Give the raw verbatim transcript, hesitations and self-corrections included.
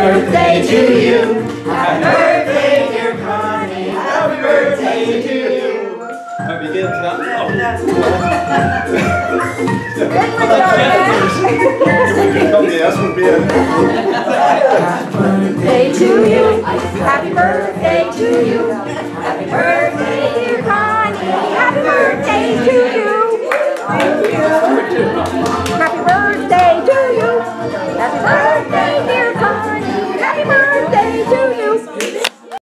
birthday to you. Happy birthday, dear Connie. Happy birthday to you. Har vi det klart? Kom det er så bedre. Happy birthday to you. Happy birthday to you. Happy birthday, dear Connie. Happy birthday to you. Thank you.